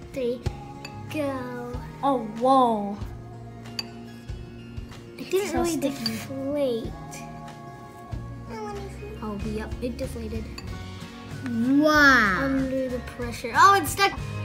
3, go. Oh, whoa. It didn't So really sticky. deflate. Oh, yep, it deflated. Wow. Under the pressure. Oh, it's stuck.